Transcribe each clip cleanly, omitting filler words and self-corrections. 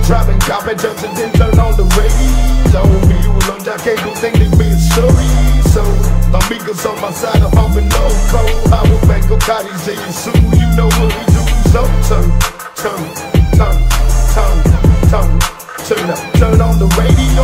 Driving garbage up and then turn on the radio. Me alone, I can't do things that be a story. So, amigos on my side, I'm hoping no cold. I will make a Cardi's in you soon, you know what we do. So, turn on the radio.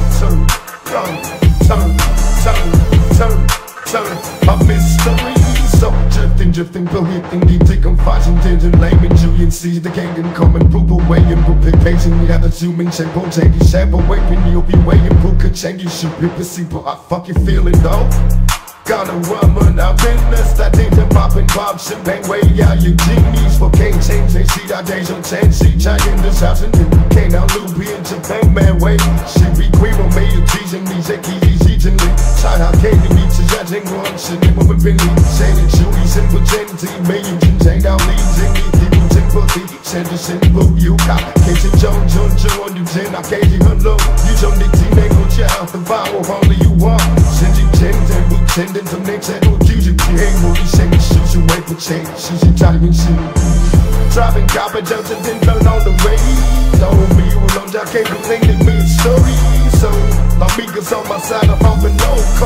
Turn, a mystery. So drifting, prohibiting, digging, fighting, tending, laming, Julian sees the kingdom coming, proof away, implication, we have assuming, shape, rotating, shape, awakening, you'll be waiting, proof could change, you should rip the people, I fucking feel it though. Got a woman, I've been that danger, popping, pop, champagne, way out your genies, for can't change, they see that days on 10, see, giant, this house, and then can't out Louis in Japan, man, wait, she be queen, on me, you teasing me, say, easy, gently, try how can't you meet, judging one, shit, never been me, say that you, simple genty, me, you can change out leads, and people take pussy, send you, you got, can't you, John, on you, 10, I can't you, hello, you don't need to make a child, the power, only you want, send you, 10, pretending to make that no fusion, you ain't what you say, you shoot, you wait for change, she's Italian shit. Driving garbage out and then turn on the radio. Me alone, I can't believe it, me a story. So, amigos on my side, I'm hoping no